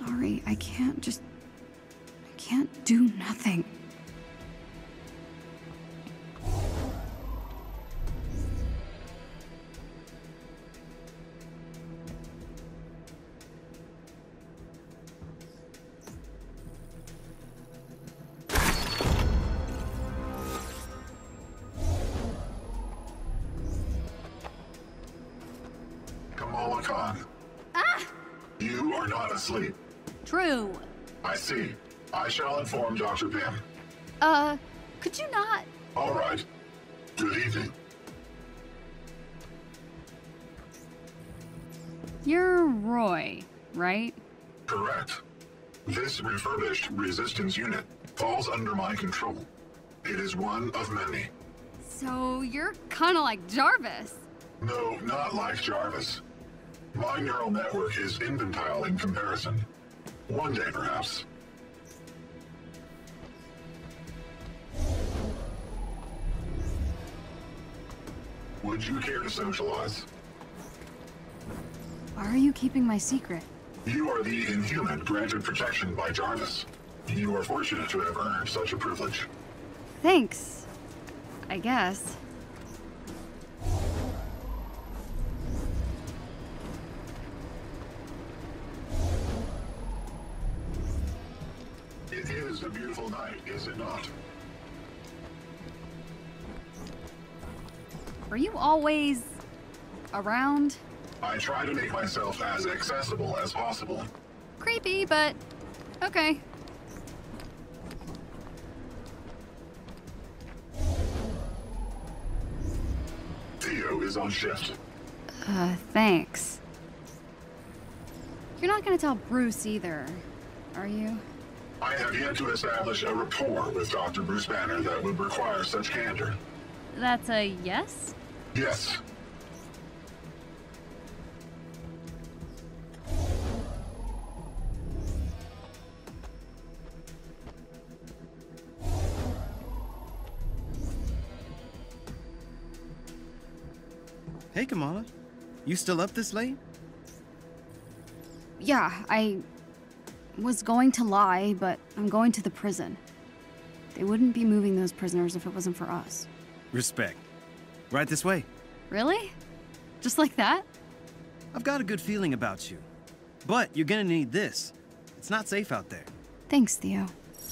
sorry. I can't do nothing. Kamala Khan. Ah! You are not asleep. True. I see. I shall inform Dr. Pym. Could you not? All right. Good evening. You're Roy, right? Correct. This refurbished resistance unit falls under my control. It is one of many. So you're kinda like Jarvis. No, not like Jarvis. My neural network is infantile in comparison. One day, perhaps. Would you care to socialize? Why are you keeping my secret? You are the Inhuman granted protection by Jarvis. You are fortunate to have earned such a privilege. Thanks. I guess. It is a beautiful night, is it not? Were you always around? I try to make myself as accessible as possible. Creepy, but okay. Theo is on shift. Thanks. You're not gonna tell Bruce either, are you? I have yet to establish a rapport with Dr. Bruce Banner that would require such candor. That's a yes? Yes. Hey, Kamala. You still up this late? Yeah, I was going to lie, but I'm going to the prison. They wouldn't be moving those prisoners if it wasn't for us. Respect. Right this way. Really? Just like that? I've got a good feeling about you. But you're gonna need this. It's not safe out there. Thanks, Theo.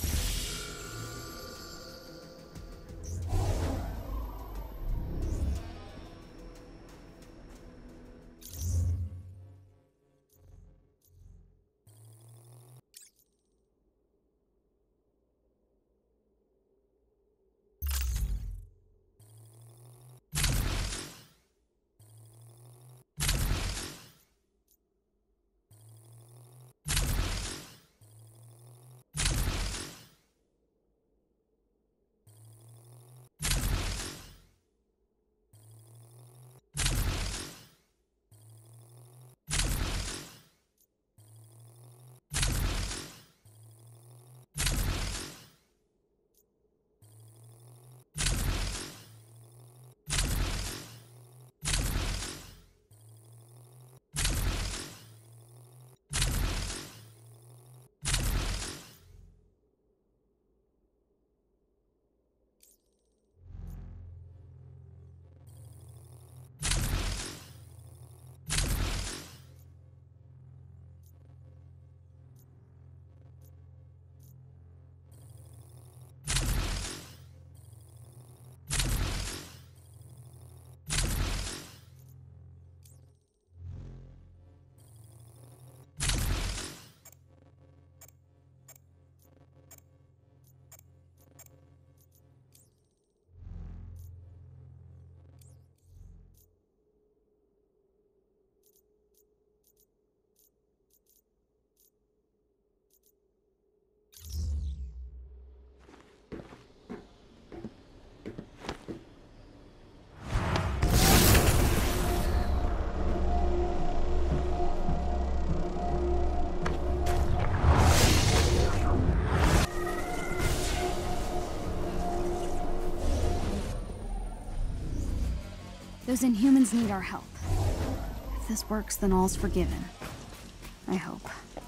Those Inhumans need our help. If this works, then all's forgiven. I hope.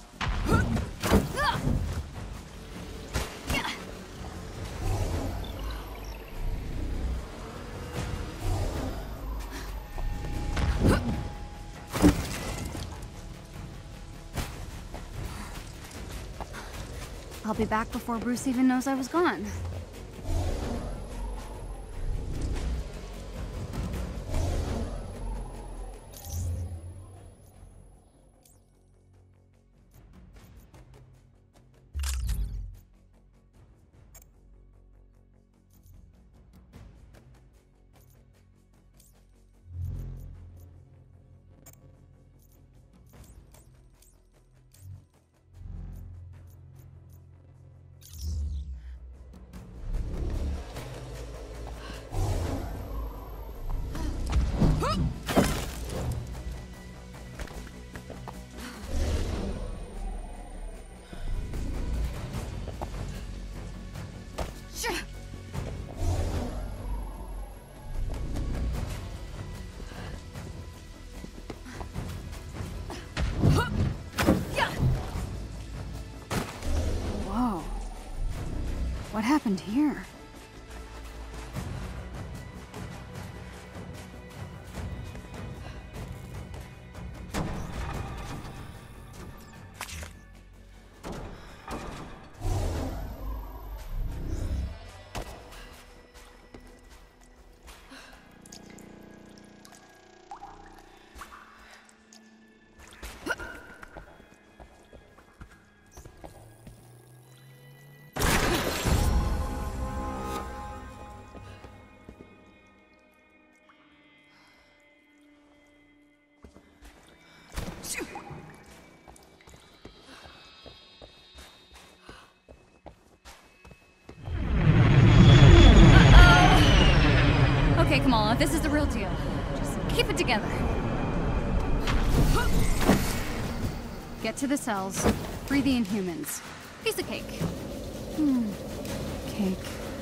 I'll be back before Bruce even knows I was gone. Whoa. What happened here? Okay, Kamala, this is the real deal. Just keep it together. Get to the cells, free the Inhumans. Piece of cake. Cake.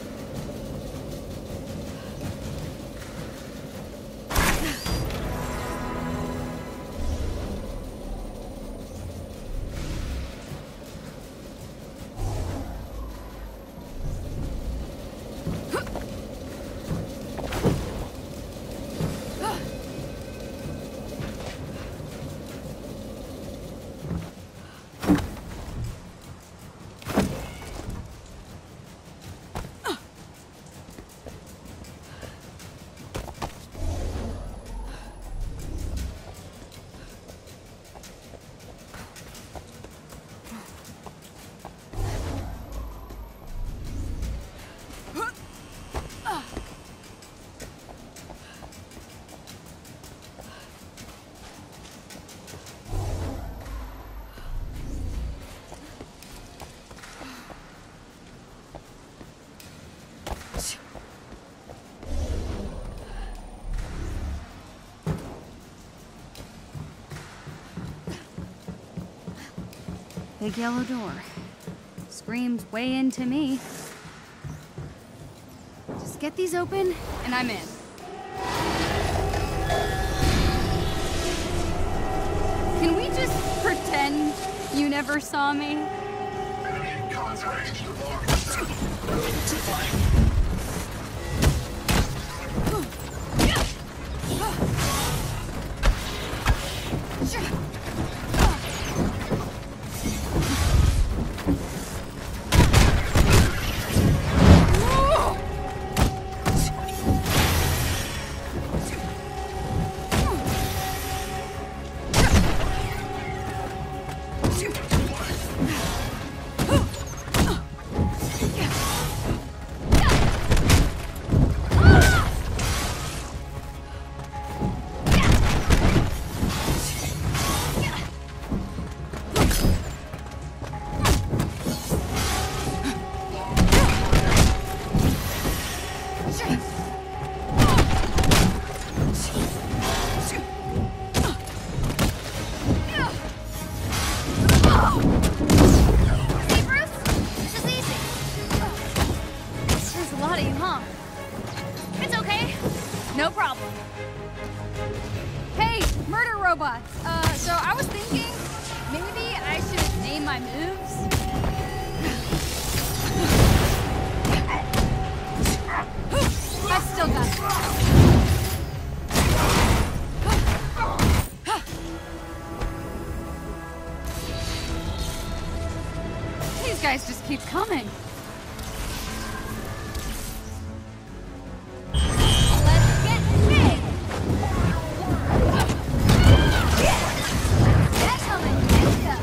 Big yellow door. Screams way into me. Just get these open, and I'm in. Can we just pretend you never saw me? Enemy contact along. guys just keep coming. Let's get big! They're coming, ninja!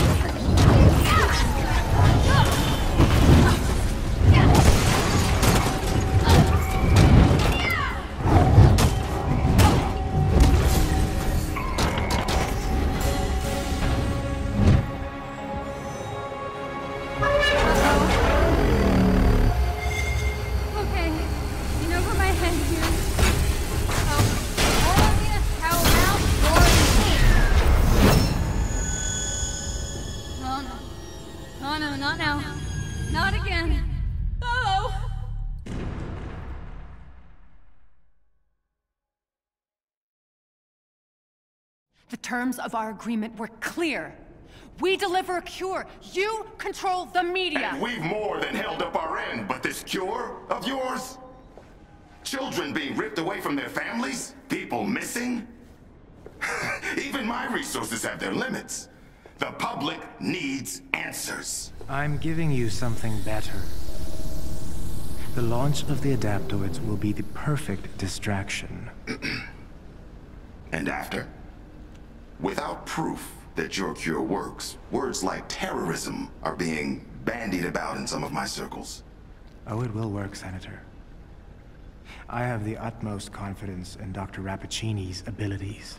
The terms of our agreement were clear. We deliver a cure. You control the media. And we've more than held up our end, but this cure of yours? Children being ripped away from their families? People missing? Even my resources have their limits. The public needs answers. I'm giving you something better. The launch of the adaptoids will be the perfect distraction. And after? Without proof that your cure works, words like terrorism are being bandied about in some of my circles. Oh, it will work, Senator. I have the utmost confidence in Dr. Rappaccini's abilities.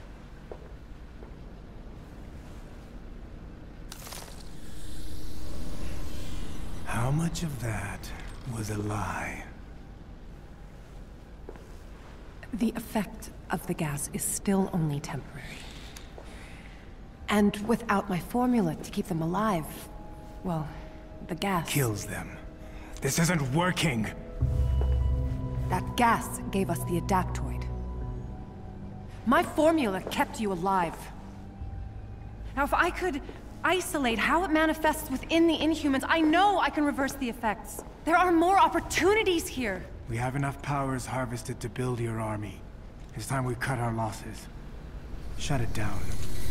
How much of that was a lie? The effect of the gas is still only temporary. And without my formula to keep them alive, well, the gas... Kills them. This isn't working! That gas gave us the adaptoid. My formula kept you alive. Now, if I could isolate how it manifests within the Inhumans, I know I can reverse the effects. There are more opportunities here. We have enough powers harvested to build your army. It's time we cut our losses. Shut it down.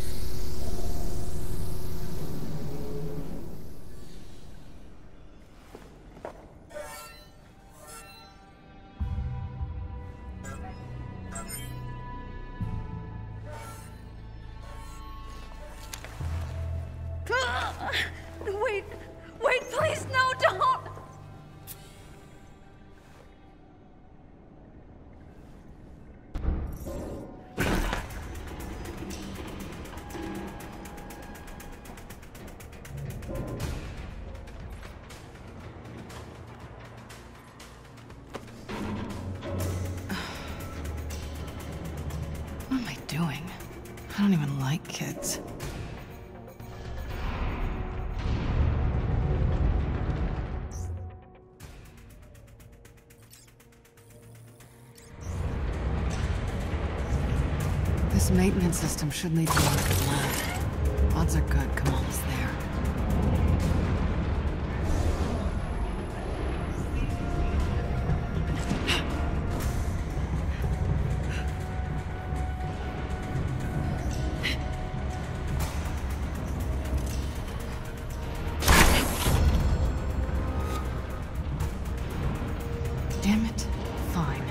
Wait, please, no, don't! What am I doing? I don't even like kids. This maintenance system should lead to a good lab. Odds are good, Kamala's there. Damn it. Fine.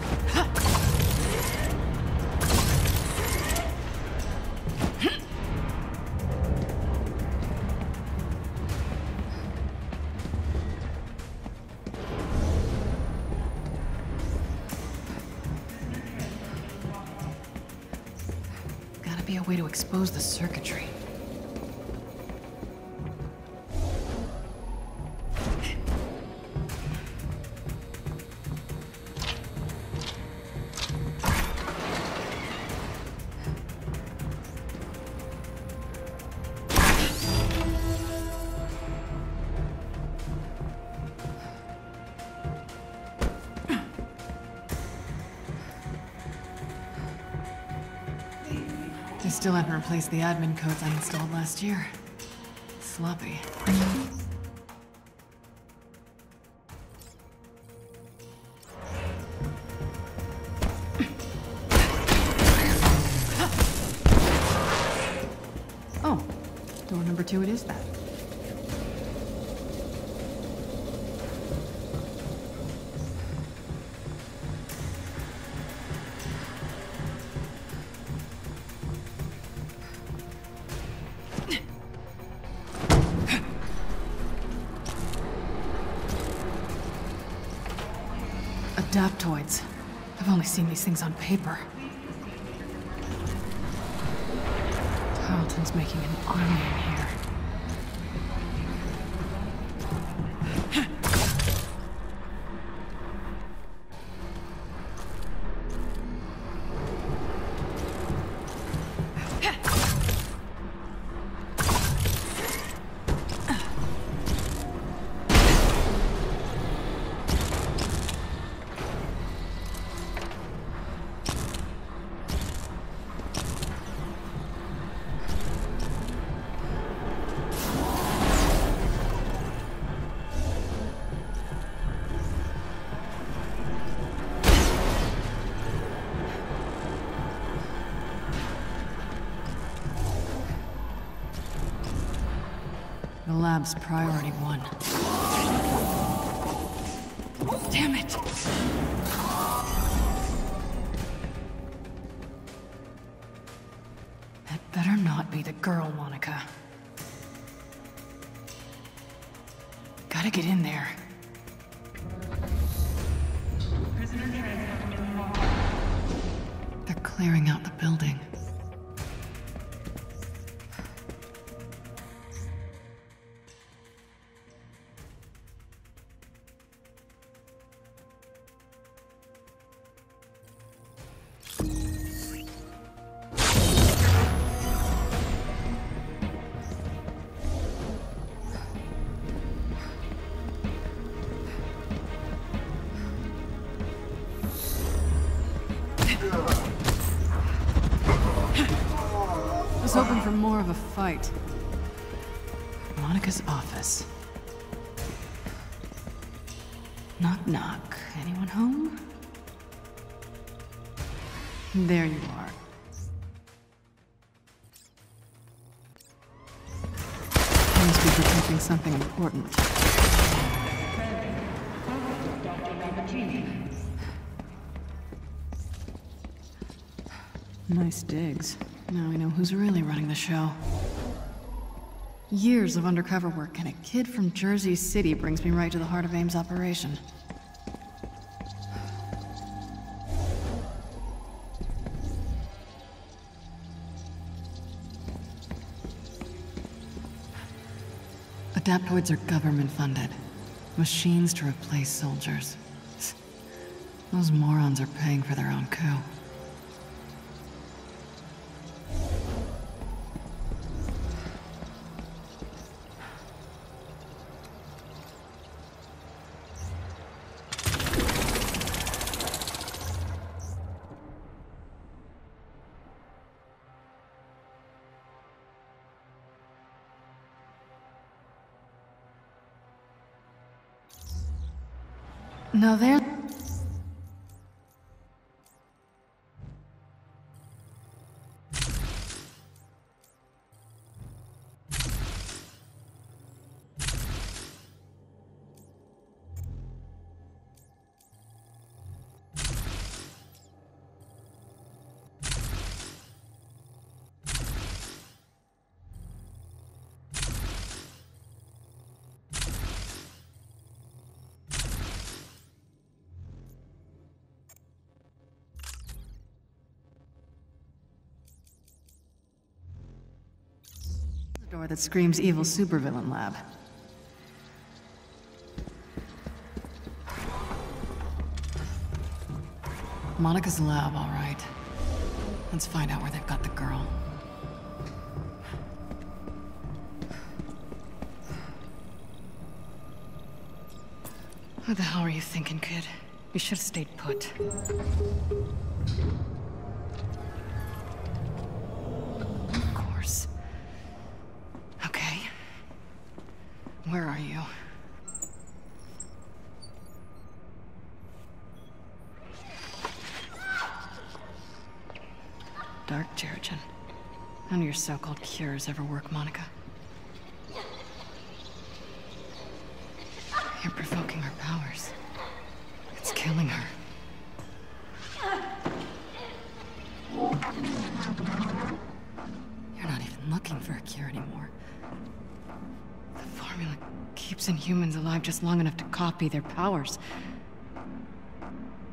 Gotta be a way to expose the circuitry. They still haven't replaced the admin codes I installed last year. Sloppy. Oh, door number 2 it is that. Adaptoids. I've only seen these things on paper. Tarleton's making an army in here. The lab's priority one. Damn it! That better not be the girl, Monica. Gotta get in there. They're clearing out the building. I was hoping for more of a fight. Monica's office. Knock, knock. Anyone home? There you are. Must be protecting something important. Nice digs. Now we know who's really running the show. Years of undercover work, and a kid from Jersey City brings me right to the heart of AIM's operation. Adaptoids are government-funded. Machines to replace soldiers. Those morons are paying for their own coup. Now there... door that screams evil supervillain lab. Monica's lab, all right. Let's find out where they've got the girl. What the hell are you thinking, kid? You should have stayed put. Of course. Okay. Where are you? Dark Terrigen. None of your so-called cures ever work, Monica. You're provoking her powers. It's killing her. You're not even looking for a cure anymore. The formula keeps Inhumans alive just long enough to copy their powers.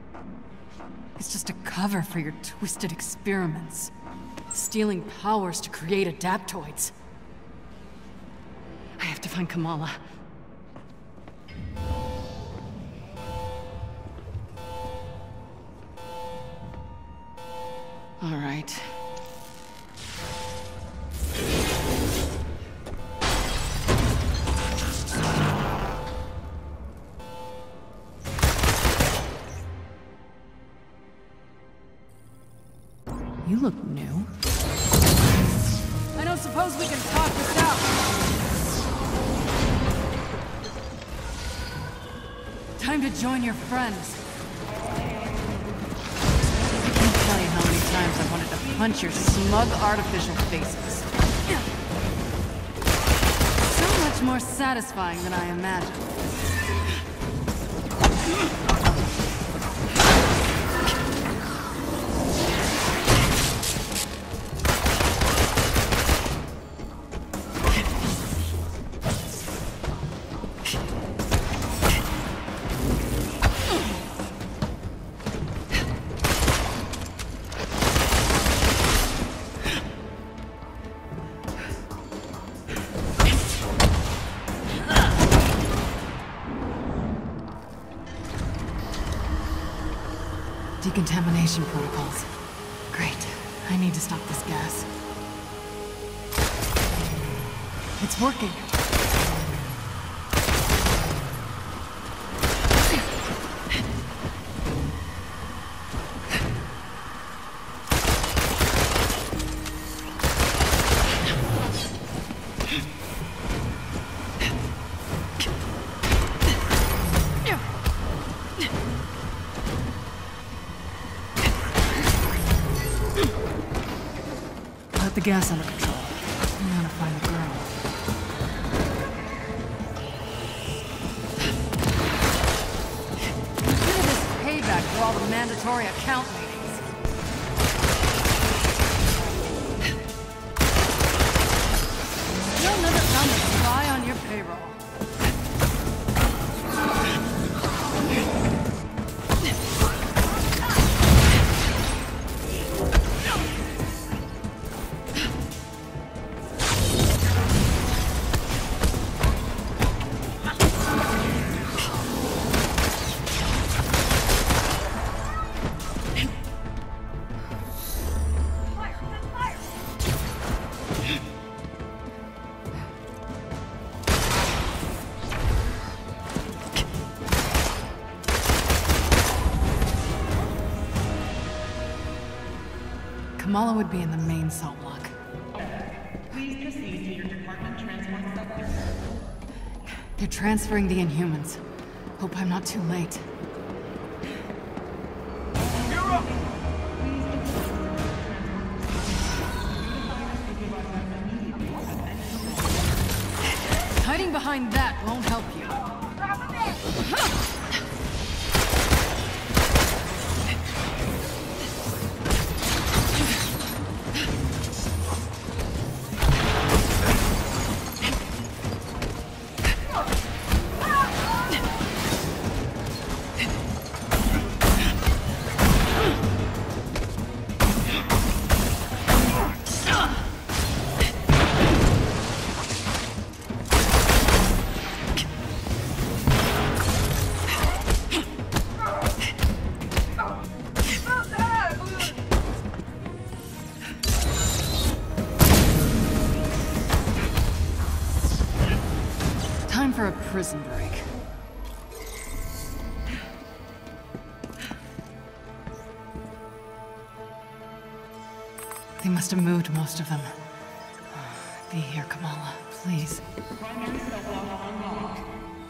It's just a cover for your twisted experiments. Stealing powers to create adaptoids. I have to find Kamala. All right. You look new. I don't suppose we can talk this out. Time to join your friends. I can't tell you how many times I wanted to punch your smug artificial faces. So much more satisfying than I imagined. Decontamination protocols. Great. I need to stop this gas. It's working. The gas under control. I'm gonna find the girl. Consider this payback for all the mandatory account meetings. You'll never found a spy on your payroll. Kamala would be in the main cell block. Please proceed to your department transport sector. They're transferring the Inhumans. Hope I'm not too late. Hiding behind that won't help you. Time for a prison break. They must have moved most of them. Be here, Kamala, please. Primary cell block unlocked.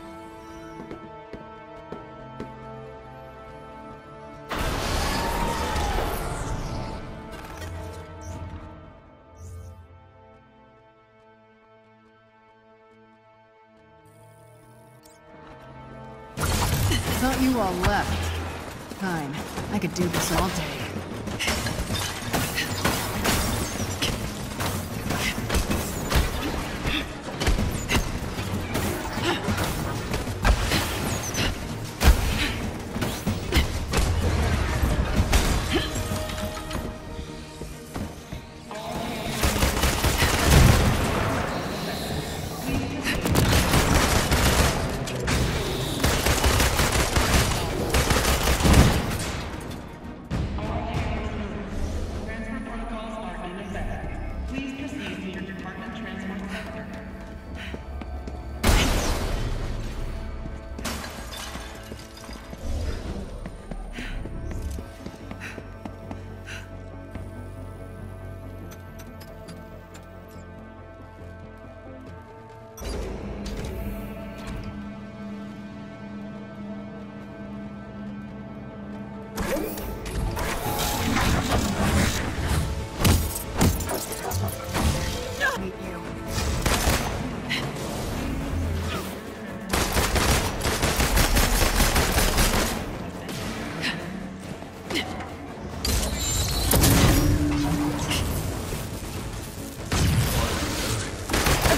Thought you all left. Fine. I could do this all day.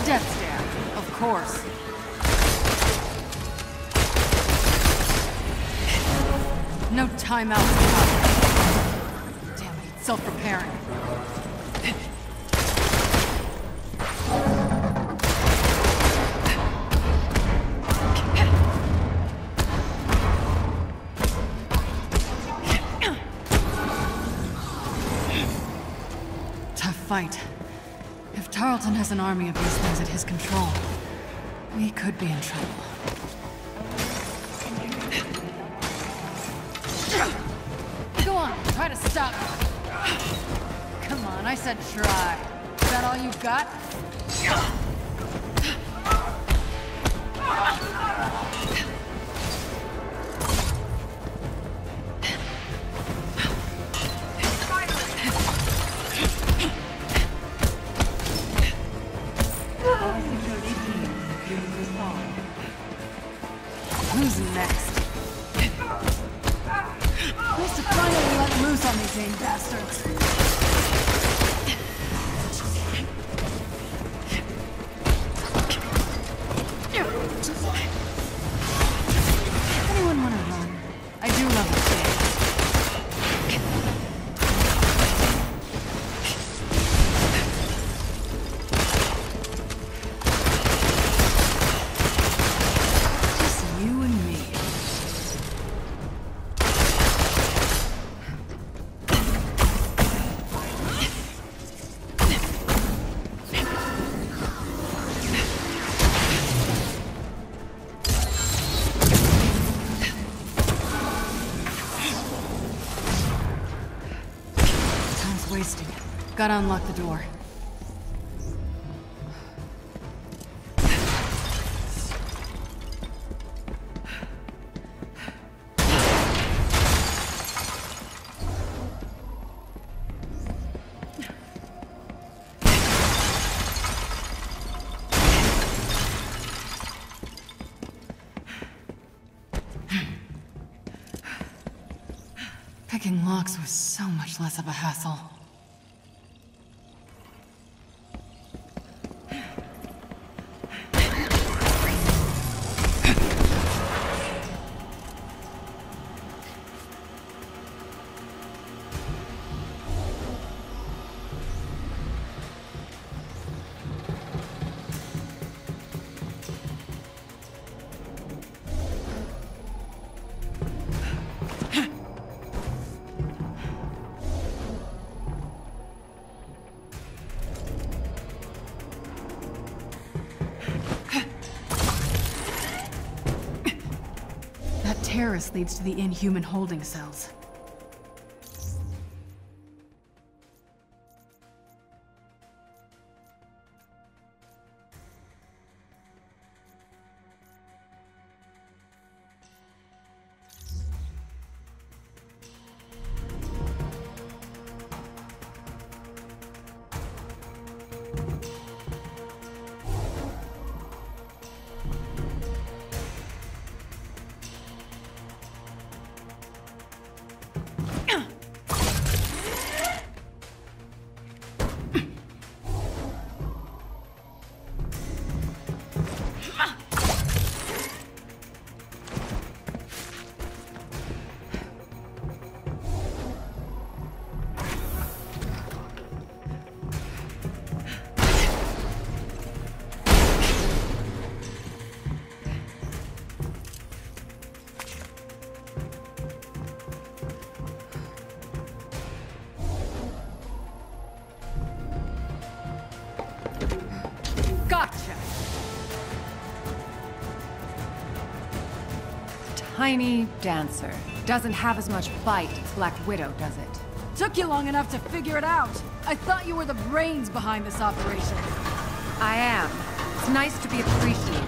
Death Stare, of course. No timeout. Damn it, it's self-repairing. Tough fight. If Tarleton has an army of these things at his control, we could be in trouble. Go on, try to stop me. Come on, I said try. Is that all you've got? Who's next? Nice to finally let loose on these AIM bastards. Anyone want to run? I do love the game. Just you and me. Time's wasting. Gotta unlock the door. Picking locks was so much less of a hassle. That terrace leads to the Inhuman holding cells. Gotcha! Tiny dancer. Doesn't have as much bite as Black Widow, does it? Took you long enough to figure it out. I thought you were the brains behind this operation. I am. It's nice to be appreciated.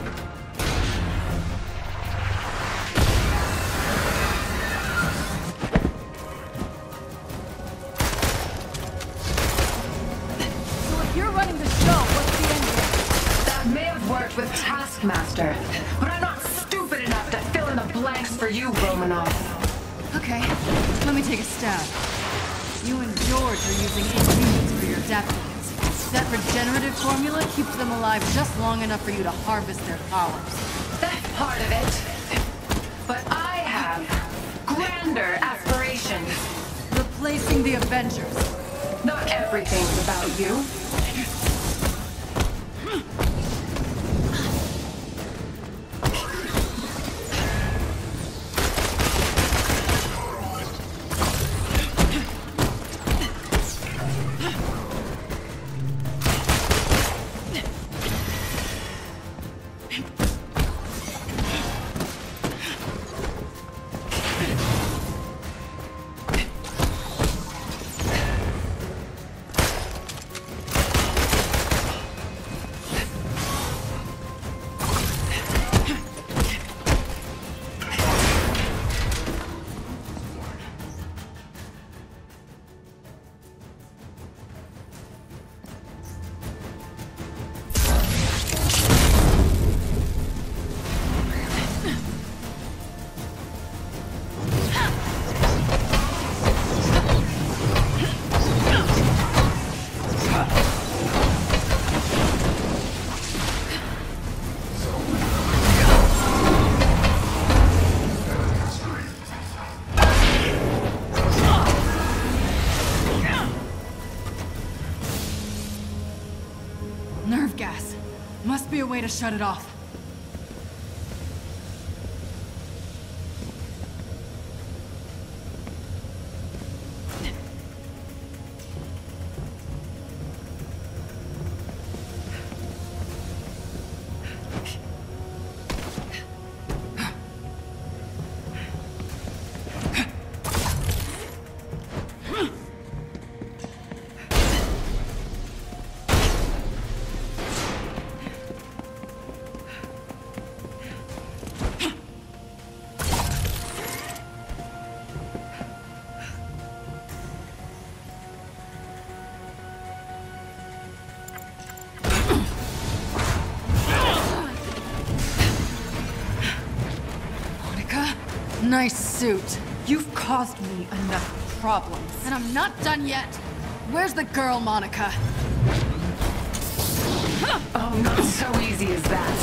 So if you're running the show, what's the end game? That may have worked with Taskmaster, but I'm not stupid enough to fill in the blanks for you, Romanoff. Okay, let me take a stab. You and George are using Inhumans for your adaptables. That regenerative formula keeps them alive just long enough for you to harvest their powers. That's part of it. But I have grander aspirations. Replacing the Avengers. Not everything's about you. Nerve gas. Must be a way to shut it off. Nice suit. You've caused me enough problems. And I'm not done yet. Where's the girl, Monica? Oh, not so easy as that.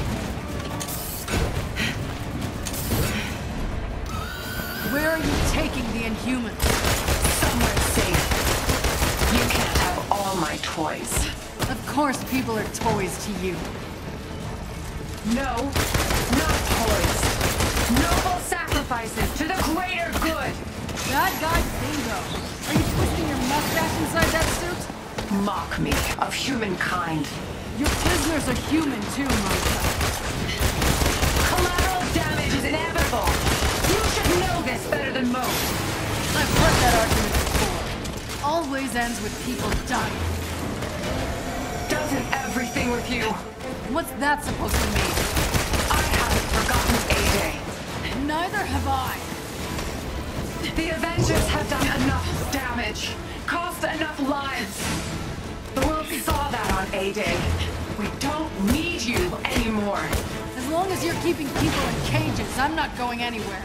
Where are you taking the Inhumans? Somewhere safe. You can't have all my toys. Of course people are toys to you. No, not toys. Noble sacrifices to the greater good. Bad guy bingo. Are you twisting your mustache inside that suit? Mock me of humankind. Your prisoners are human too, Monica. Collateral damage is inevitable. You should know this better than most. I've heard that argument before. Always ends with people dying. Doesn't everything with you? What's that supposed to mean? I haven't forgotten A-Day. Neither have I. The Avengers have done enough damage, cost enough lives. The world saw that on A-Day. We don't need you anymore. As long as you're keeping people in cages, I'm not going anywhere.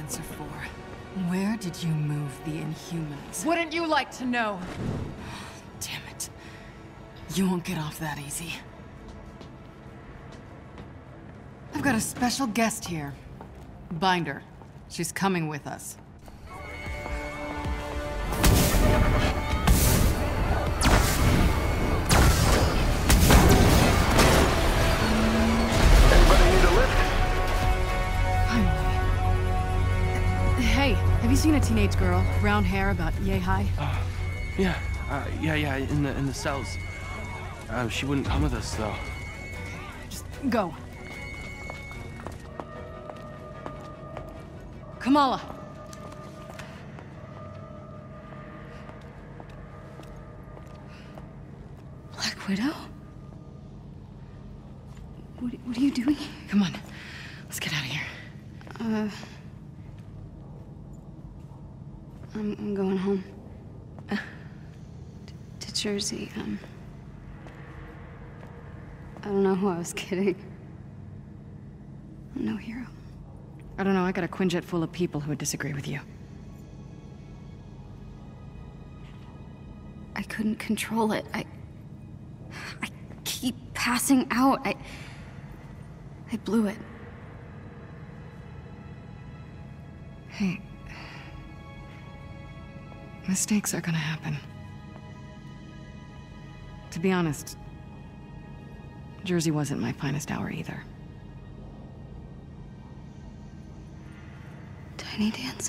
answer for. Where did you move the Inhumans? Wouldn't you like to know? Damn it. You won't get off that easy. I've got a special guest here. Binder. She's coming with us. Anybody need a lift? Hey, have you seen a teenage girl? Brown hair, about yay high? Yeah, in the cells. She wouldn't come with us, though. Just go. Kamala. Black Widow? What are you doing? Come on. Let's get out of here. I'm going home. To Jersey, I don't know who I was kidding. I'm no hero. I don't know, I got a Quinjet full of people who would disagree with you. I couldn't control it. I keep passing out. I blew it. Hey. Mistakes are gonna happen. To be honest, Jersey wasn't my finest hour either. Tiny Dancer.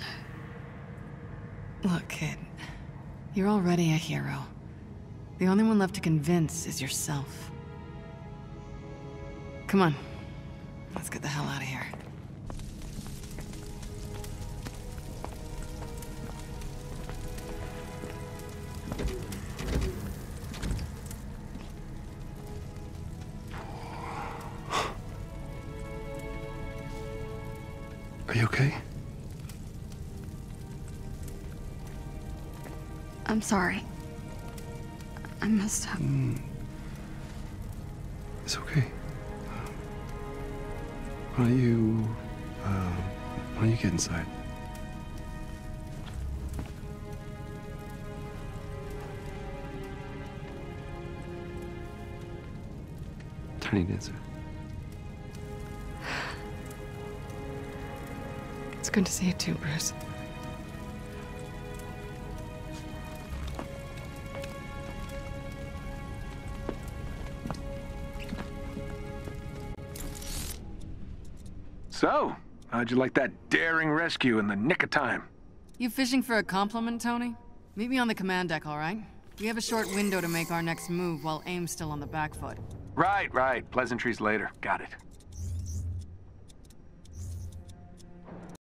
Look, kid. You're already a hero. The only one left to convince is yourself. Come on. Let's get the hell out of here. Are you okay? I'm sorry. I messed up. It's okay. Why don't you get inside? Tiny Dancer. It's good to see you too, Bruce. So, how'd you like that daring rescue in the nick of time? You fishing for a compliment, Tony? Meet me on the command deck, all right? We have a short window to make our next move while AIM's still on the back foot. Right. Pleasantries later. Got it.